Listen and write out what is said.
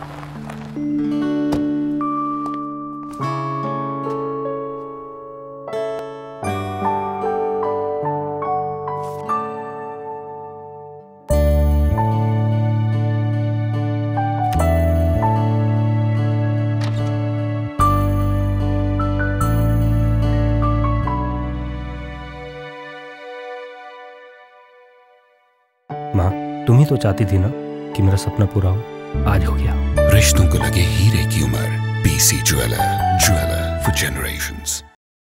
माँ, तुम ही तो चाहती थी ना कि मेरा सपना पूरा हो। आज हो गया। रिश्तों को लगे हीरे की उम्र। BC jeweller, jeweller for generations.